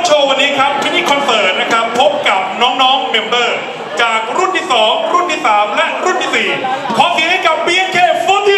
โชว์วันนี้ครับมินิคอนเสิร์ตนะครับพบกับน้องๆเมมเบอร์จากรุ่นที่2รุ่นที่3และรุ่นที่4ขอเสียงให้กับ BNK48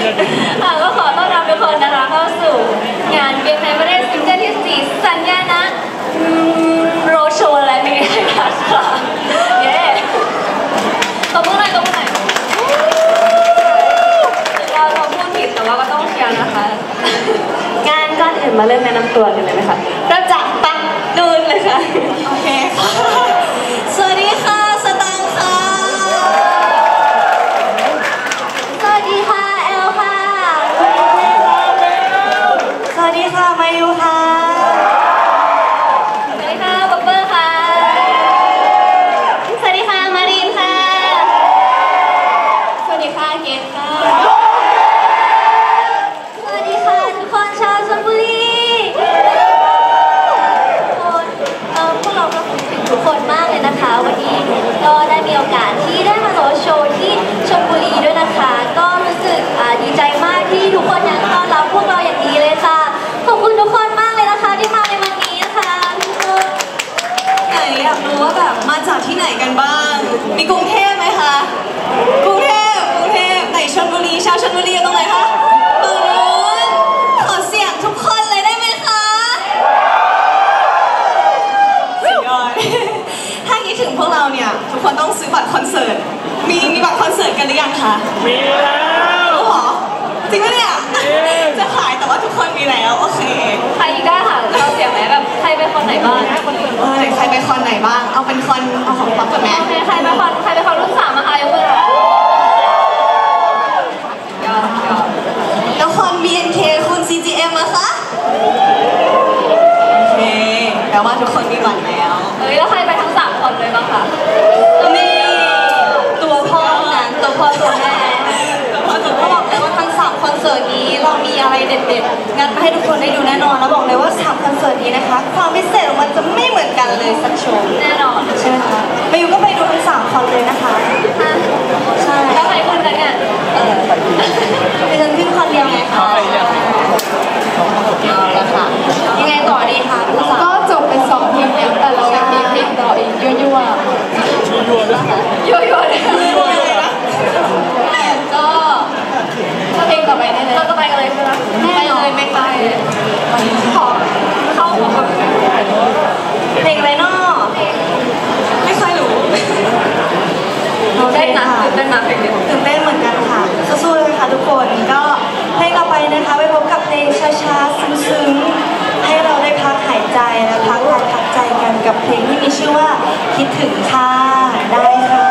ก็ขอต้อนรับทุกคนนะคะเข้าสู่งานเบียร์ไทยประเทศซิงเกิลที่4สัญญาณโรโชว์และมีอะไรคะเย้ตบมือหน่อยเราพูดผิดแต่ว่าก็ต้องเคลียร์นะคะงานก่อนอื่นมาเริ่มแนะนำตัวกันเลยไหมคะเริ่มจากปังนูนเลยค่ะโอเคค่ะสวัสดีค่ะสตังค่ะสวัสดีค่ะแอลค่ะสวัสดีค่ะมายูค่ะสวัสดีค่ะบ๊อบเบอร์ค่ะสวัสดีค่ะมารีนค่ะสวัสดีค่ะเกดค่ะสวัสดีค่ะทุกคนชาวชลบุรีพวกเราก็คิดถึงทุกคนมากเลยนะคะวันนี้ก็ได้มีโอกาสที่ได้มาโรดโชว์ที่ชลบุรีด้วยนะคะก็รู้สึกดีใจมากที่ทุกคนยังต้อนรับพวกเราอย่างดีเลยค่ะขอบคุณทุกคนมากเลยนะคะที่มาในวันนี้นะคะไหนอยากรู้ว่าแบบมาจากที่ไหนกันบ้างมีกรุงเทพไหมคะกรุงเทพไหนชลบุรีชาวชลบุรีอยู่ตรงไหนคะตรงนู้นขอเสียงทุกคนเลยได้ไหมคะสุดยอดถ้าคิดถึงพวกเราเนี่ยทุกคนต้องซื้อบัตรคอนเสิร์ตมีบัตรคอนเสิร์ตกันหรือยังคะมีแล้วรู้หรอจริงปะเนี่ยจะขายแต่ว่าทุกคนมีแล้วโอเคใครกล้าหาเราเสียงไหมแบบใครเป็นคนไหนบ้างใครเป็นคนไหนบ้างเอาเป็นคนเอาของป๊อปก่อนไหมใครเป็นคนรุ่น3มาคะยกมือหน่อยแล้วคน BNK คุณ CGM อะคะโอเคแปลว่าทุกคนมีบัตรแล้วแล้วใครไปทั้ง3คนเลยบ้างคะมีตัวพ่อนะตัวพ่อตัวแม่ก็บอกเลยว่าทั้ง3คอนเสิร์ตนี้เรามีอะไรเด็ดๆงั้นมาให้ทุกคนได้ดูแน่นอนแล้วบอกเลยว่า3คอนเสิร์ตนี้นะคะความพิเศษของมันจะไม่เหมือนกันเลยสักโชว์แน่นอนใช่ไหมคะไปอยู่ก็ไปดูทั้ง3คอนเลยนะคะใช่แล้วใครคนนั้นเนี่ยไปเดินขึ้นคอนเดียวไงคะเอาละค่ะยังไงต่อดีคะก็จบเป็น2เพลงแล้วแต่เรายังมีเพลงต่ออีกยั่วด้วยก็เพลงต่อไปแน่ๆเราจะไปกันเลยใช่ไหมไปเลยไม่ไปขอเข้าหัวกับเพลงอะไรเนาะไม่ค่อยรู้ได้นะตื่นเต้นนะเพลงนี้ตื่นเต้นเหมือนกันค่ะสู้ๆเลยค่ะทุกคนก็เพลงต่อไปนะคะไปพบกับเพลงช้าๆซึ้งๆให้เราได้พักหายใจและพักกายพักใจกันกับเพลงที่มีชื่อว่าคิดถึงค่ะได้ค่ะ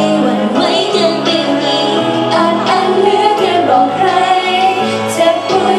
เจ็บปวด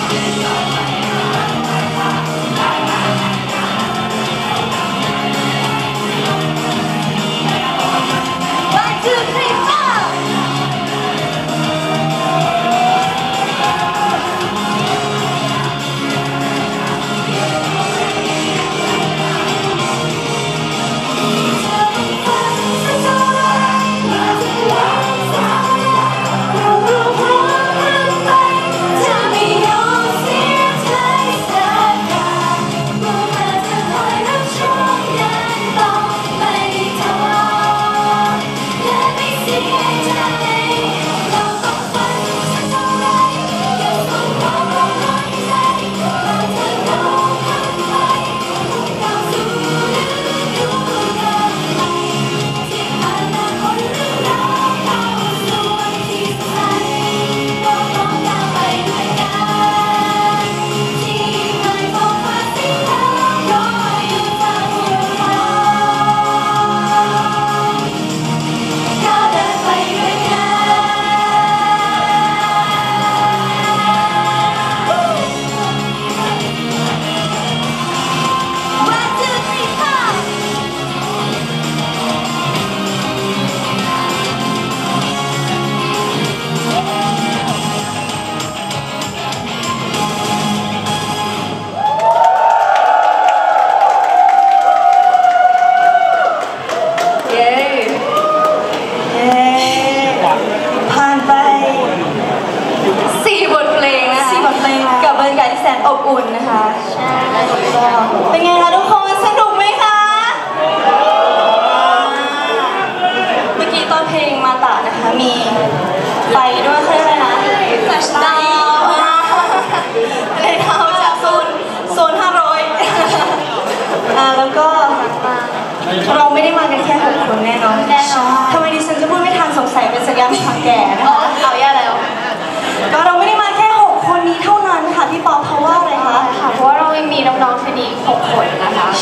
อบอุ่นนะคะใช่เป็นไงคะทุกคนสนุกไหมคะเมื่อกี้ตอนเพลงมาตะนะคะมีไฟด้วยใช่ไหมคะแฟลชดาวเลยดาวจากโซน500แล้วก็เราไม่ได้มากันแค่6 คนแน่นอนทำไมดิฉันจะพูดไม่ทันสงสัยเป็นสัญญาณทางแก่นะคะเอาแย่แล้วก็เราไม่ได้มาแค่6 คนนี้เท่านั้นค่ะพี่ป๊อปเพราะว่าอะไรคะค่ะเพราะว่าเรายังมีน้องๆที่นี่6 คนนะคะ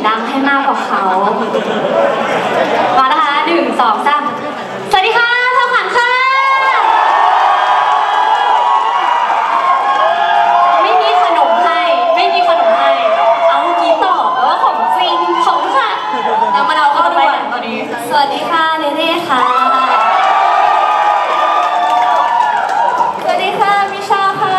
ดังให้มากกว่าเขามานะคะ1 2 3สวัสดีค่ะทองขวัญค่ะไม่มีขนมให้เอาเมื่อกี้ตอบแล้วว่าของจริงของค่ะแล้วมาเราก็ไปตอนนี้สวัสดีค่ะเนเน่ค่ะสวัสดีค่ะมิชาค่ะ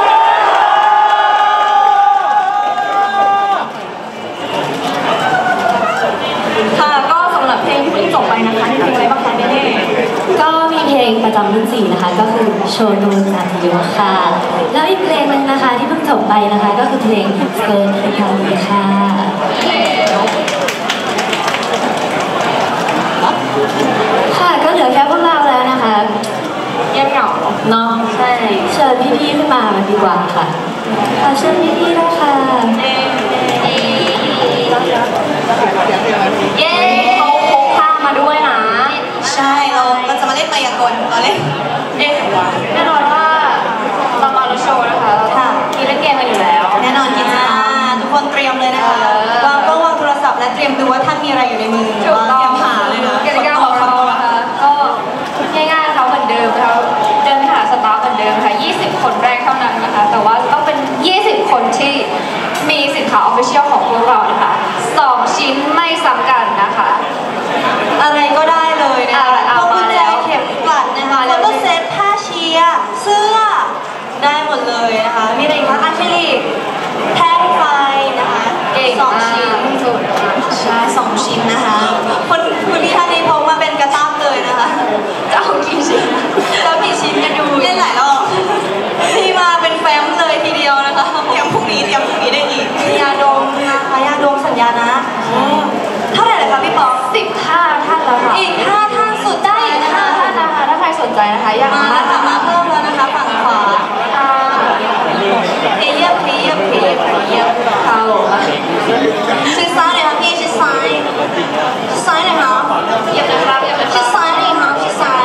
ค่ะก็สำหรับเพลงที่เพิ่งจบไปนะคะมีเพลงอะไรบ้างคะเนเน่ก็มีเพลงประจำรุ่น4นะคะก็คือโชว์นูนนาทีวค่ะแล้วอีกเพลงนึงนะคะที่เพิ่งจบไปนะคะก็คือเพลงเกินที่ทำเลยค่ะค่ะก็เหลือแค่พวกเราแล้วนะคะเงียบเหงาเนาะใช่เชิญพี่ๆขึ้นมาดีกว่าค่ะขอเชิญพี่ๆด้วยค่ะเย้เขาพกผ้ามาด้วยนะใช่เราจะมาเล่นมายากลเราเล่นแน่นอนว่าเรามาโชว์นะคะมีเล่นเกมกันอยู่แล้วแน่นอนกิจกรรมทุกคนเตรียมเลยนะคะวางกล้องวางโทรศัพท์และเตรียมดูว่าท่านมีอะไรอยู่ในมือเตรียมหาเลยนะกิจกรรมของเรานะคะก็ง่ายๆเขาเหมือนเดิมเขาเดินหาสตาฟเหมือนเดิมค่ะ20 คนแรกเท่านั้นนะคะแต่ว่าต้องเป็น20 คนที่มีสินค้า Official ของพวกเรานะคะ2 ชิ้นไม่ซ้ำกันนะคะอะไรก็ได้เลยนะคะพวกกุญแจเข็มกลัดนะคะแล้วก็เซ็ตผ้าเชียร์เสื้อได้หมดเลยนะคะมีอะไรคะอะคริลิกแท่งไฟนะคะ2 ชิ้นใช่2 ชิ้นนะคะคุณพี่ท่านนี้พกมาเป็นกระตับเลยนะคะจะเอากี่ชิ้นกันดูเล่นหลายรอบที่มาเป็นแฟ้มเลยทีเดียวนะคะเตรียมพรุ่งนี้ได้อีกยาดมนะคะยาดมสัญญานะเท่าไหร่เลยคะพี่ปอ 15 ท่านแล้วค่ะอีก5 ท่านสุดได้อีก5 ท่านนะคะถ้าใครสนใจนะคะอยากมาเพิ่มแล้วนะคะฝั่งขวาเทียบเข้าชิดซ้ายเลยค่ะพี่ชิดซ้ายเลยค่ะเหยียบนะครับชิดซ้ายเลยค่ะชิดซ้าย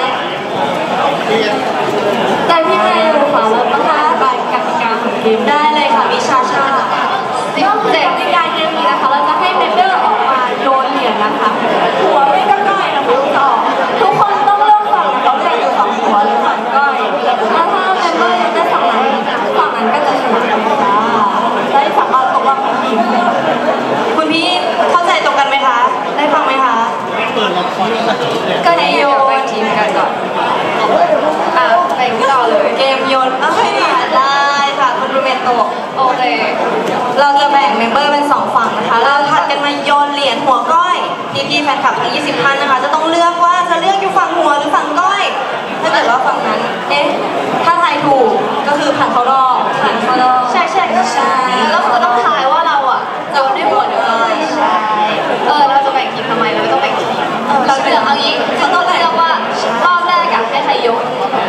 แต่พี่เมย์อยู่ขวาแล้วนะคะกติกาของเกมได้เลยค่ะวิชากติกาเกมนี้นะคะเราจะให้เมมเบอร์ออกมาโยนเหรียญนะคะหัวไม่ก็ก้อยนะคะทุกคนต้องเลือกฝั่งเขาจะอยู่ฝั่งหัวหรือฝั่งก้อยแล้วถ้าเมมเบอร์ได้ฝั่งนั้นก็จะชนะได้สามารถตกรอบของทีมคุณพี่เข้าใจตรงกันไหมคะได้ฟังไหมคะก็ได้โยนทีมกันก่อนแบ่งต่อเลยเกมโยนได้ค่ะคุณรูเมโตโอเคเราจะแบ่งเมมเบอร์เป็น2 ฝั่งนะคะเราถัดกันมาโยนเหรียญหัวก้อยพี่แฟนคลับทั้ง20 ท่านนะคะจะต้องเลือกว่าจะเลือกอยู่ฝั่งหัวหรือฝั่งก้อยถ้าเกิดว่าฝั่งนั้นถ้าทายถูกก็คือผ่านเข้ารอบใช่แล้วคือต้องทายว่าเราอ่ะโยนได้หัวหรือก้อยใช่เราจะแบ่งทีมทำไมเราไม่ต้องแบ่งทีมเราเลือกเอางี้เขาต้องเลือกว่ารอบแรกอยากให้ใครโยน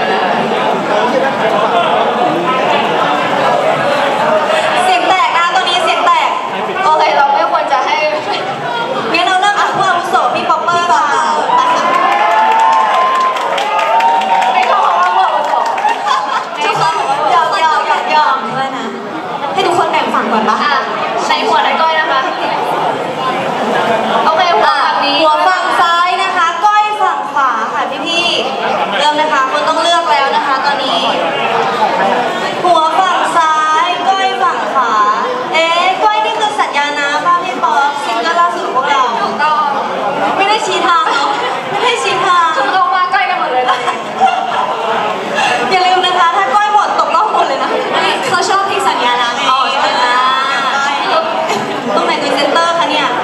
เสียงแตกนะตอนนี้เสียงแตกโอเคเราไม่ควรจะให้งั้นเราเริ่มจากผู้อาวุโสพี่ป๊อปเปอร์ค่ะไม่เข้าของเราผู้อาวุโสยอมด้วยนะให้ทุกคนแบ่งฝั่งก่อนปะในหัวในก้อยนะคะโอเคหัวฝั่งซ้ายนะคะก้อยฝั่งขวาค่ะพี่เริ่มนะคะคุณต้องเลือกแล้วนะคะตอนนี้หัวฝั่งซ้ายก้อยฝั่งขวาก้อยนี่คือสัญญานะป่ะพี่ป๊อปซิงเกิลล่าสุดพวกเราก็ไม่ได้ชี้ทางเนาะไม่ได้ชี้ทางลงมาก้อยกันหมดเลยอย่าลืมนะคะถ้าก้อยหมดตกรอบหมดเลยนะเขาชอบที่สัญญานะไงตรงไหนคือเซนเตอร์คะเนี่ย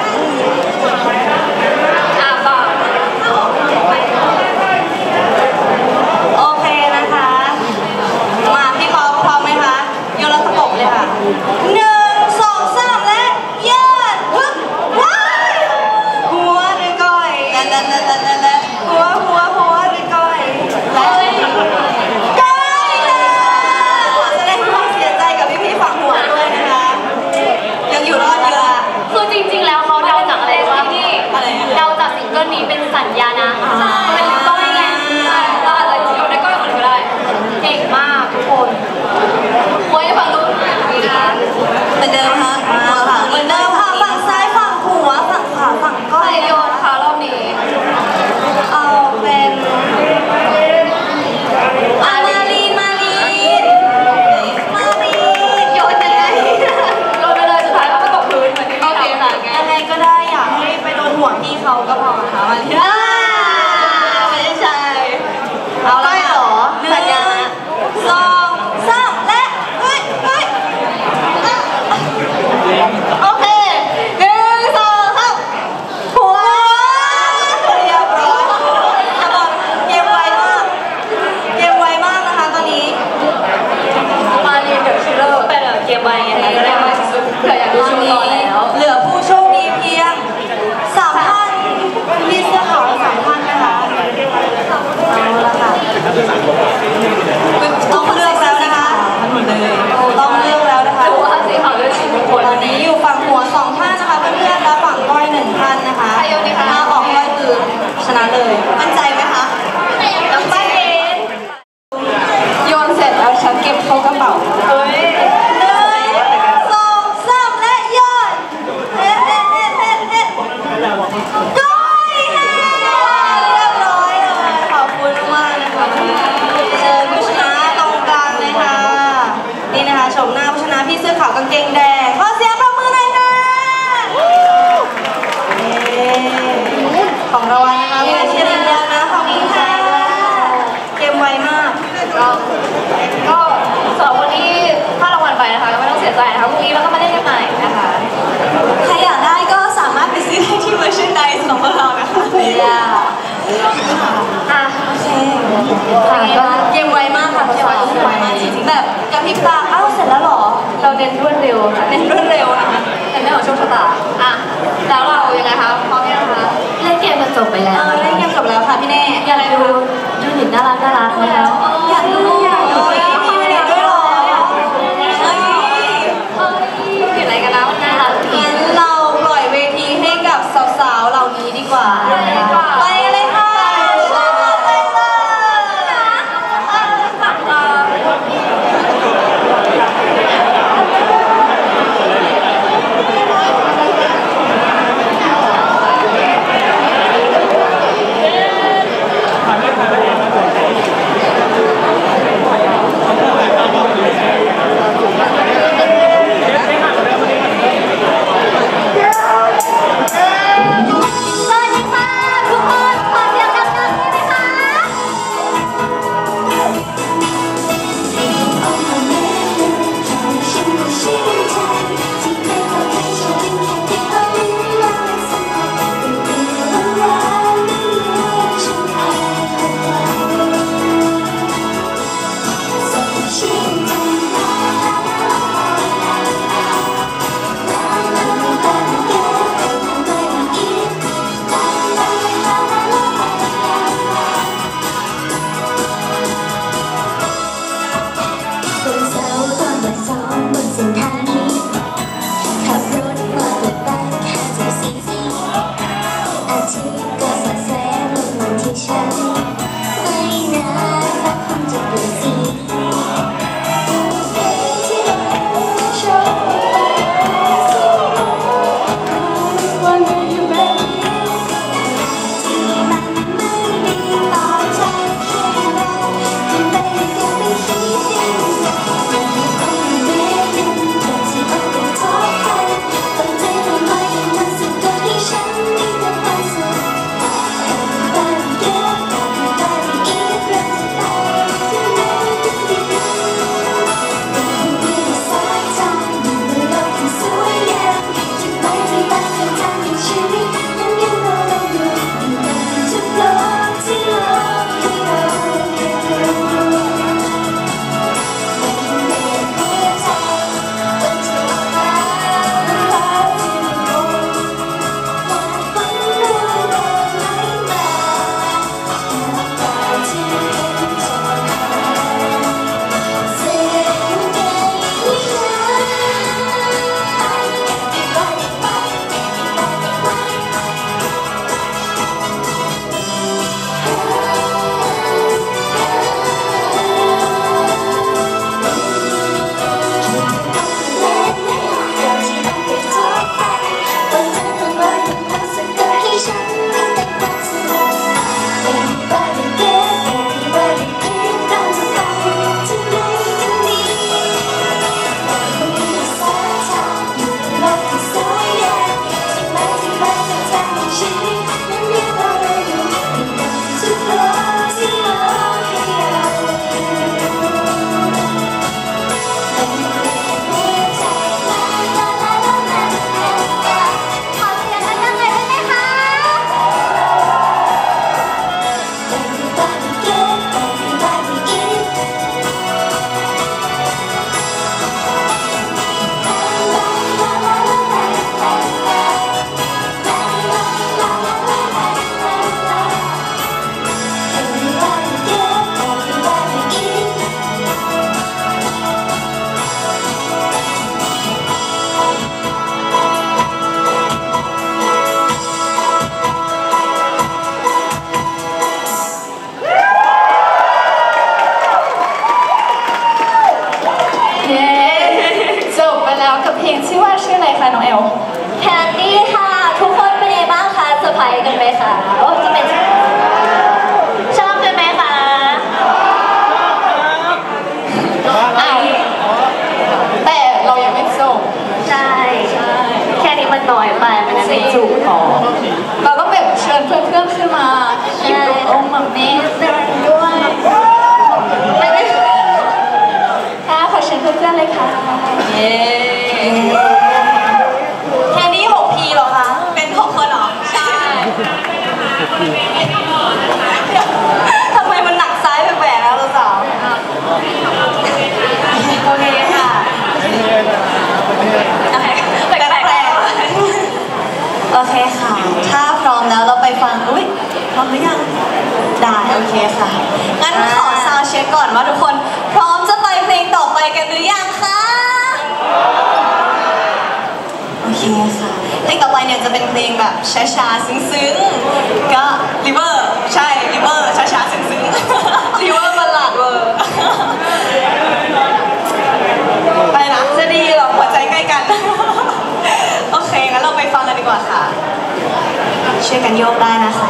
โอเคนะคะมาพี่ป๊อปพร้อมไหมคะโยนแล้วตะปบเลยค่ะ1 2 3และยืดว้ายหัวหรือก้อยและฝั่งก้อย1ท่านนะคะใครโยนดีคะถ้าออกก้อยคือชนะเลยมั่นใจไหมคะน้ำปั้นเองโยนเสร็จแล้วฉันเก็บเข้ากระเป๋าเฮ้ย1 2 3และโยนก้อยค่ะเรียบร้อยเลยขอบคุณมากนะคะเชิญผู้ชนะตรงกลางเลยค่ะนี่นะคะชมหน้าผู้ชนะพี่เสื้อขาวกางเกงแดงขอเสียงปรบมือหน่อยค่ะของรางวัลนะคะพี่เชียร์ดินยานะขอบคุณค่ะเกมไวมากก็สำหรับคนที่พลาดรางวัลไปนะคะก็ไม่ต้องเสียใจนะคะพรุ่งนี้เราก็มาเล่นกันใหม่นะคะใครอยากได้ก็สามารถไปซื้อได้ที่ merchandise ของพวกเรานะคะโอเคค่ะก็เกมไวมากค่ะเกมไวมากจริงๆแบบกระพริบตาอ้าวเสร็จแล้วหรอเราเน้นรวดเร็วค่ะเน้นรวดเร็วนะคะแต่ไม่ของโชคชะตาแล้วเรายังไงคะพร้อมยังคะเล่นเกมกันจบไปแล้วเล่นเกมจบแล้วค่ะพี่เน่อยากดูยูนิตน่ารักแล้วอยากดูพี่เน่ด้วยหรออยู่ไหนกันแล้วน่ารักงั้นเราปล่อยเวทีให้กับสาวๆเหล่านี้ดีกว่าไปเลยค่ะอยไปมันจะไม่จุพอเราต้องแบบเชิญเพื่อนๆขึ้นมาคิดดูองค์แบบนี้ด้วยไม่ได้ค่ะขอเชิญเพื่อนๆเลยค่ะเย้แค่นี้ 6P เหรอคะเป็น6คนเหรอใช่ทำไมมันหนักซ้ายแปลกๆแล้วสาวโอเคค่ะแปลกๆโอเคค่ะถ้าพร้อมแล้วเราไปฟังอุ้ยพร้อมหรือยังได้โอเคค่ะงั้นขอซาวด์เช็คก่อนว่าทุกคนพร้อมจะไปเพลงต่อไปกันหรือยังคะโอเคค่ะเพลงต่อไปเนี่ยจะเป็นเพลงแบบช้าๆซึ้งๆก็ริเวอร์ใช่ริเวอร์ช้าๆซึ้งๆริเวอร์บัลลาดเวอร์ไปนะจะดีหรอหัวใจใกล้กันโอเคงั้นเราไปฟังกันดีกว่าค่ะช่วยกันโยกได้นะคะ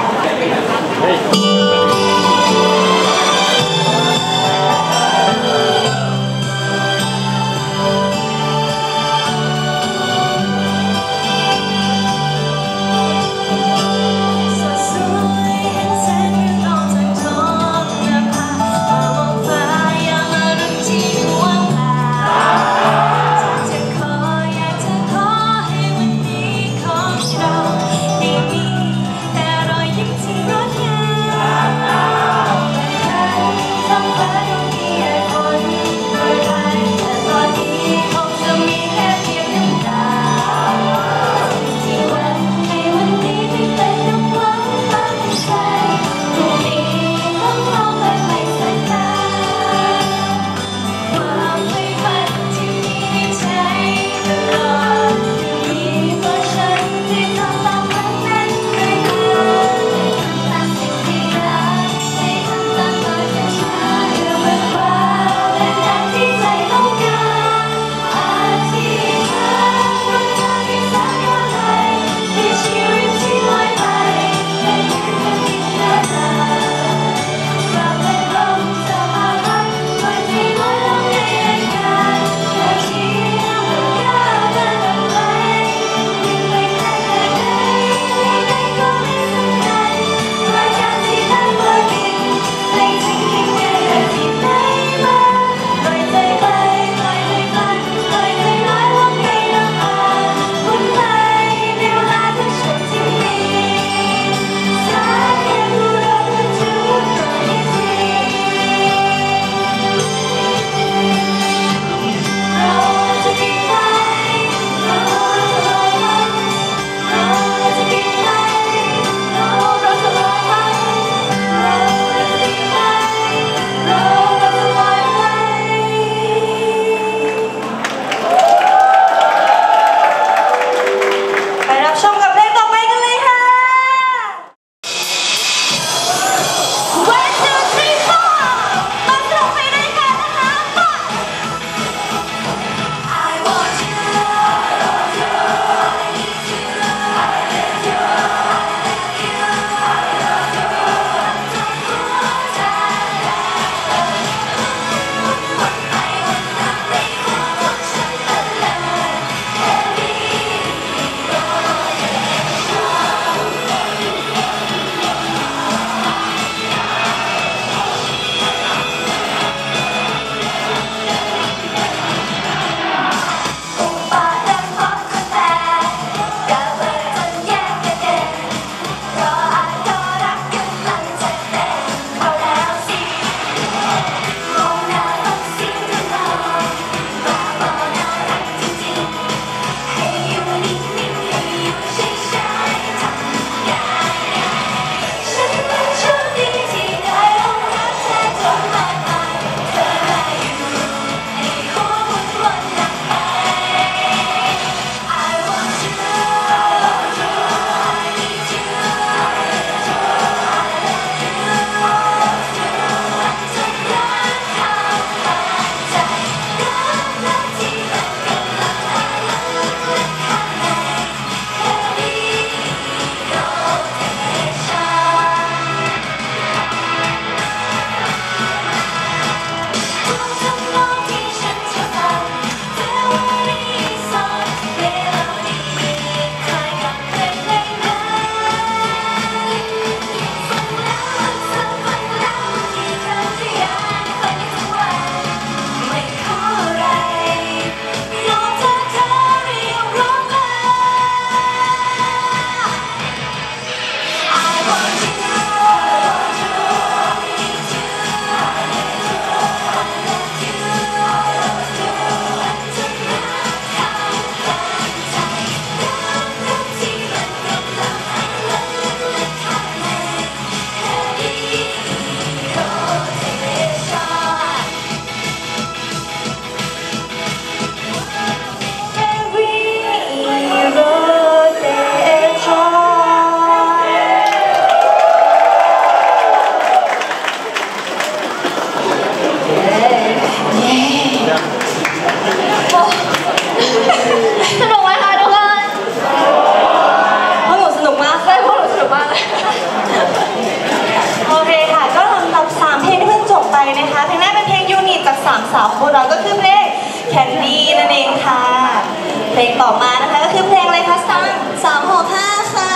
เพลงต่อมานะคะก็คือเพลงอะไรคะ365ค่ะ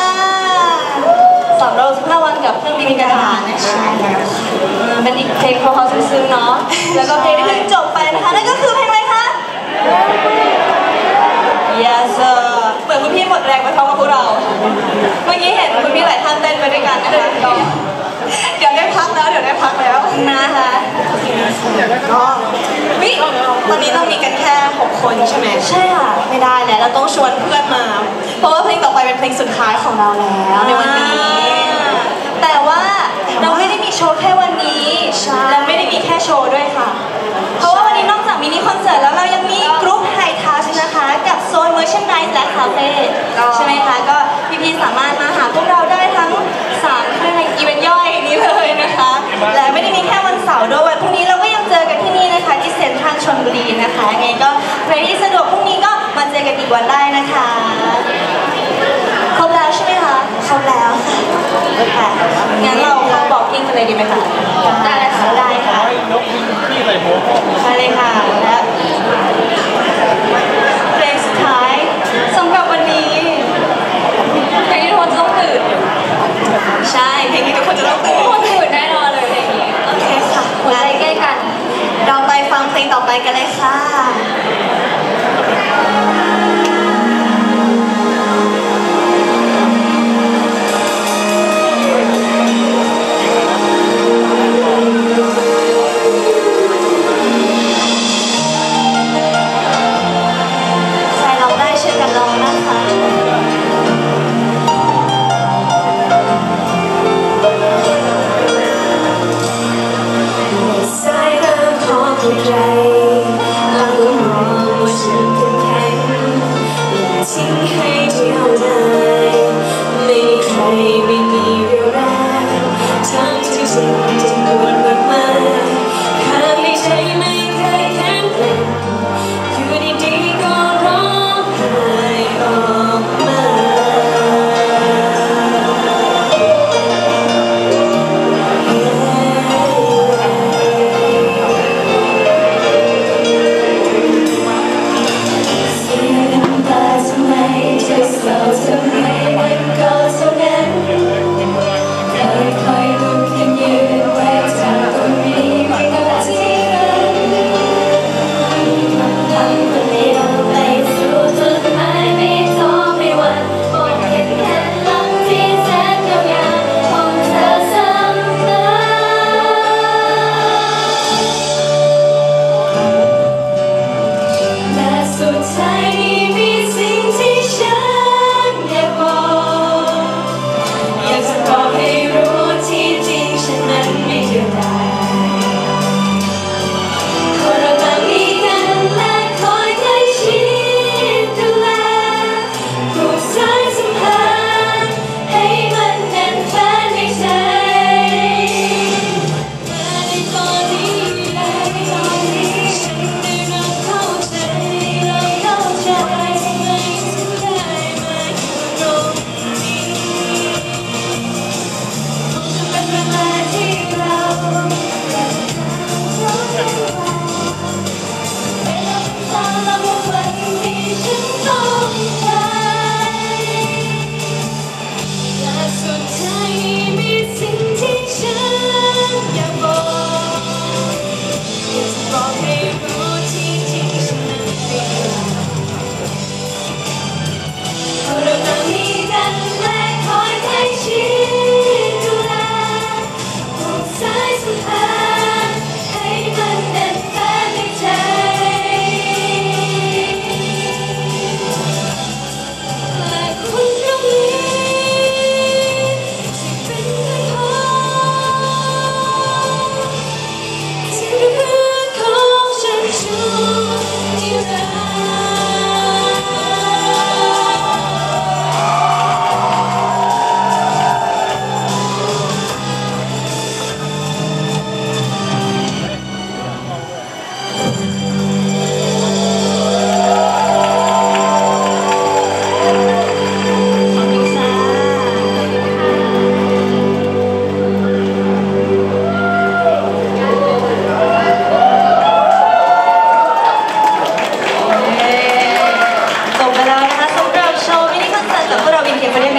365วันกับเครื่องบินกระดาษนะคะเป็นอีกเพลงเพราะๆซึ้งๆเนาะแล้วก็เพลงที่เพิ่งจบไปนะคะนั่นก็คือเพลงอะไรคะ Yes sir เหมือนคุณพี่หมดแรงไปพร้อมกับพวกเราเมื่อกี้เห็นคุณพี่หลายท่านเต้นไปด้วยกันนะคะเดี๋ยวได้พักแล้วนะคะก็ตอนนี้เรามีกันแค่6คนใช่ไหมใช่ค่ะไม่ได้แล้วเราต้องชวนเพื่อนมาเพราะว่าเพลงต่อไปเป็นเพลงสุดท้ายของเราแล้วในวันนี้แต่ว่าเราไม่ได้มีโชว์แค่วันนี้และไม่ได้มีแค่โชว์ด้วยค่ะเพราะว่าวันนี้นอกจากมินิคอนเสิร์ตแล้วเรายังมีกรุ๊ปไฮทัชนะคะกับโซนเมอร์ชันไดส์และคาเฟ่ใช่ไหมคะก็พี่ๆสามารถมาหาพวกเราได้ทั้ง3ค่ายอีเวนต์ย่อยนี้เลยนะคะและไม่ได้มีแค่วันเสาร์ด้วยวันพรุ่งนี้เราก็ยังเจอกันที่นี่นะคะที่เซ็นทรัลชลบุรีนะคะไงก็ใครที่สะดวกพรุ่งนี้ก็มาเจอกันอีกวันได้นะคะครบแล้วใช่ไหมคะครบแล้วค่ะงั้นเราเข้าบอกกิ้งกันเลยดีไหมคะได้ค่ะได้ค่ะมาเลยค่ะและเพลงสุดท้ายสำหรับวันนี้เพลงที่ทุกคนจะต้องตื่นใช่เพลงที่ทุกคนจะต้องตื่นทุกคนตื่นแน่นอนเลยเพลงนี้โอเคค่ะหัวใจใกล้กันเราไปฟังเพลงต่อไปกันเลยค่ะ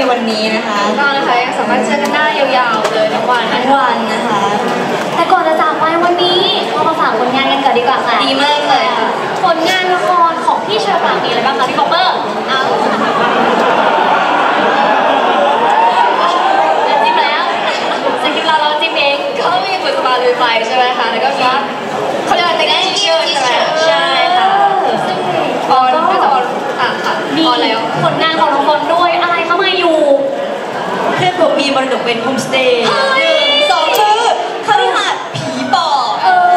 วันนี้นะคะก็นะคะยังสามารถเจอกันได้ยาวๆเลยทั้งวันนะคะแต่ก่อนจะจากไปวันนี้เรามาฝากผลงานกันก่อนดีกว่าค่ะดีมากเลยค่ะผลงานละครของพี่เชอร์ปางมีอะไรบ้างคะพี่ป๊อปเปอร์เอาจิ้มแล้วสกิปเราจิ้มเองก็มีบุษบาลุยไฟใช่ไหมคะแล้วก็มีเขาเรียกว่าแต่งงานที่เชิญใช่ไหมใช่ค่ะซึ่งออนก็จะออนค่ะมีแล้วผลงานของน้องบอลด้วยอะไรเข้ามาอยู่เพื่อนผมมีมรดกเป็นโฮมสเตย์2คือคฤหาสน์ผีปอบ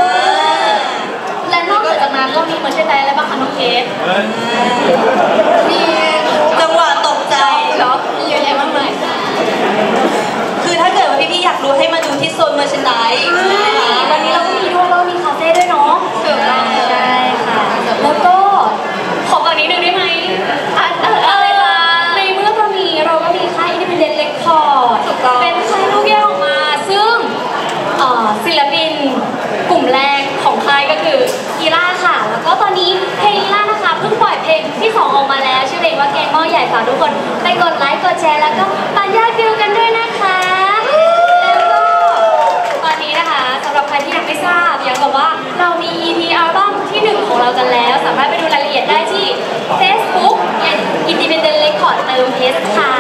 และนอกจากนั้นเรามีเหมือนเช่นใดอะไรบ้างคะน้องเคสมีจังหวะตกใจช็อปมีเยอะแยะมากมายคือถ้าเกิดว่าพี่ๆอยากรู้ให้มาดูที่โซนเมอร์แชนไดส์วันนี้เราก็มีด้วยเรามีคาเฟ่ด้วยเนาะใช่ค่ะแล้วก็ขอบอกนิดนึงได้ไหมอะไรล่ะในเมื่อเราก็มีค่าย Independent Record เป็นค่ายลูกแยกออกมาซึ่งศิลปินกลุ่มแรกของค่ายก็คืออีล่าค่ะแล้วก็ตอนนี้เพลงอีล่านะคะเพิ่งปล่อยเพลงที่2ออกมาแล้วชื่อเพลงว่าแกงหม้อใหญ่ฝากทุกคนไปกดไลค์กดแชร์แล้วก็ปันยอดวิวกันด้วยนะคะแล้วก็ตอนนี้นะคะสำหรับใครที่ยังไม่ทราบอยากบอกว่าเรามี EP อัลบั้มที่1ของเรากันแล้วสามารถไปดูรายละเอียดได้ที่ Facebook Independent Record เติมเพชรค่ะ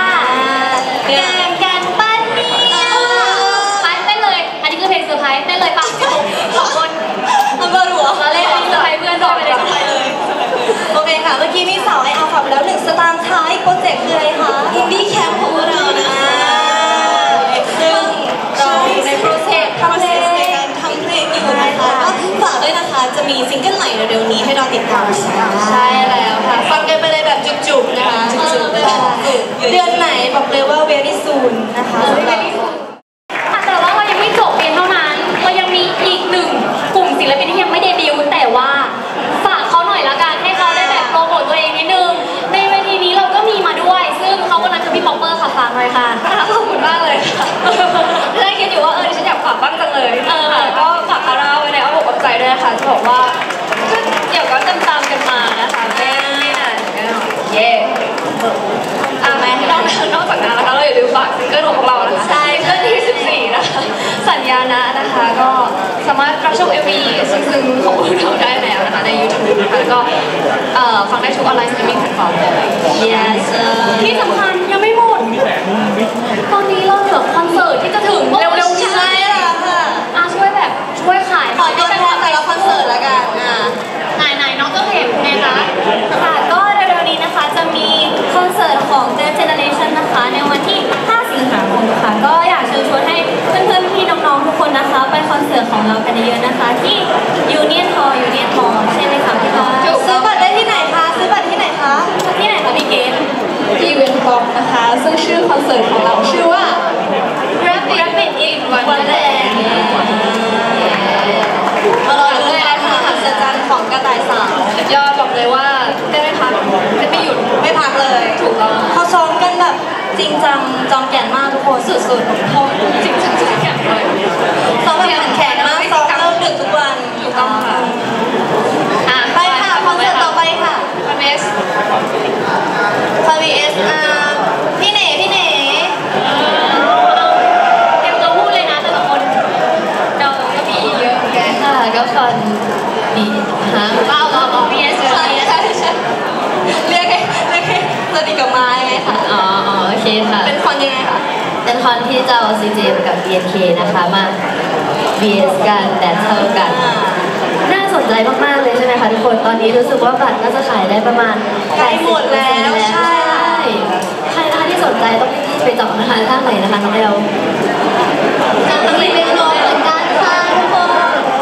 การปั้นเนี่ยปั้นเต้นเลยอันนี้คือเพลงเซอร์ไพรส์เต้นเลยป่ะขอบคุณมันก็รัวเราเล่นเซอร์ไพรส์เพื่อนต่อไปเลยโอเคค่ะเมื่อกี้มีสาวไออาร์ฝากไปแล้ว1สตางค์ท้ายโปรเจกต์คืออะไรคะอินดี้แคมป์ของเรานะซึ่งเราในโปรเซสในการทำเพลงอยู่นะคะก็ฝากด้วยนะคะจะมีซิงเกิลใหม่เร็วๆนี้ให้เราติดตามใช่แล้วค่ะฟังกันไปเลยแบบจุกๆนะคะจุกๆเดือนไหนบอกเลยว่า very soon นะคะแต่ว่าเรายังไม่จบเพียงเท่านั้นเรายังมีอีก1กลุ่มศิลปินที่ยังไม่เดบิวต์แต่ว่าฝากเขาหน่อยละกันให้เขาได้แบบโปรโมทตัวเองนิดนึงในเวทีนี้เราก็มีมาด้วยซึ่งเขาคนนั้นคือพี่ป๊อปเปอร์ค่ะฝากหน่อยค่ะขอบคุณมากเลยค่ะได้คิดอยู่ว่าดิฉันอยากฝากบ้างจังเลยก็ฝากคาราไว้ในอ้อมอกอ้อมใจด้วยนะคะจะบอกว่าเดี๋ยวก็ตามกันมานะคะไม่นานเย่นอกจากนั้นนะคะเราอย่าลืมฝากซิงเกิลของเรานะคะใช่ซิงเกิลที่14นะคะสัญญาณนะคะก็สามารถรับชม MV ซึ้งๆของเราได้แล้วนะคะใน YouTube นะคะแล้วก็ฟังได้ทุกออนไลน์สตรีมมิ่งแพลตฟอร์มเลย Yes ที่สำคัญยังไม่หมดตอนนี้เราเหลือคอนเสิร์ตที่จะถึงเร็วๆนี้ใช่แล้วค่ะช่วยแบบช่วยขายขอตัวแทนแต่ละคอนเสิร์ตละกันไหนน้องก็เห็นไงคะค่ะก็เร็วๆนี้นะคะจะมีคอนเสิร์ตของ Third Generation นะคะในวันที่5 สิงหาคมค่ะก็อยากเชิญชวนให้เพื่อนๆพี่น้องๆทุกคนนะคะไปคอนเสิร์ตของเรากันเยอะๆนะคะที่ Union Hall ใช่ไหมคะพี่บอลซื้อบัตรได้ที่ไหนคะซื้อบัตรที่ไหนคะที่ไหนคะพี่เกดที่เวนบอมนะคะซึ่งชื่อคอนเสิร์ตของเราชื่อว่า Rapid in Wonderland มารอดูกันค่ะมหัศจรรย์ของกระต่ายสาวยอดบอกเลยว่าได้ไม่พักได้ไม่หยุดไม่พักเลยถูกต้องเขาซ้อมกันแบบจริงจังจอมแก่นมากทุกคนสุดๆเขาจริงจังจอมแก่นเลยซ้อมแบบแข็งมากซ้อมเริ่มดึกทุกวันถูกต้องค่ะไปค่ะคอนเสิร์ตต่อไปค่ะ VS พี่เน่เตรียมตัวพูดเลยนะแต่ละคนเราก็มีเยอะแยะค่ะก็คอนมีเราVS ใช่เรียกให้สนิทกับมายังไงคะโอเคค่ะเป็นคอนยังไงคะเป็นคอนที่จะเอา CJ กับ BNK นะคะมา VS กันแต่เท่ากันน่าสนใจมากๆเลยใช่ไหมคะทุกคนตอนนี้รู้สึกว่าบัตรน่าจะขายได้ประมาณใกล้หมดแล้วใช่ใครนะคะที่สนใจต้องรีบไปจองนะคะท่าไหนนะคะน้องเอลจะมีเป็นน้องเหมือนกันค่ะทุกคน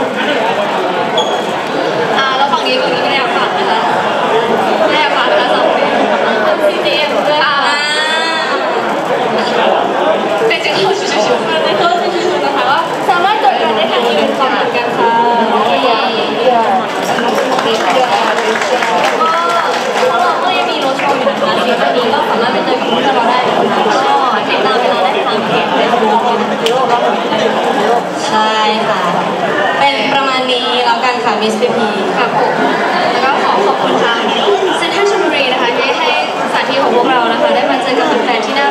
แล้วฝั่งนี้ก็ไม่ได้ฝากนะคะไม่ได้ฝากนะคะ2 ปีCJ ด้วยเป็นจะเข้าชุดในโต๊ะชุดนะคะว่าสามารถจดกันได้ทางอีเวนต์คอมเหมือนกันค่ะแล้วเราก็ยังมีโรดโชว์อยู่นะคะที่วันนี้ก็สามารถไปเจอกับพวกเราได้นะคะก็ติดตามเวลาได้ทางเพจFacebook ใช่ค่ะเป็นประมาณนี้แล้วกันค่ะมิสพีพีครับผมแล้วก็ขอบคุณทางเซ็นทรัลชลบุรีนะคะที่ให้สถานที่ของพวกเรานะคะได้มาเจอกับแฟนๆที่น่า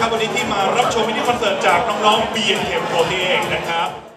วันนี้ที่มารับชมมินิคอนเสิร์ตจากน้องๆ BNK48 นะครับ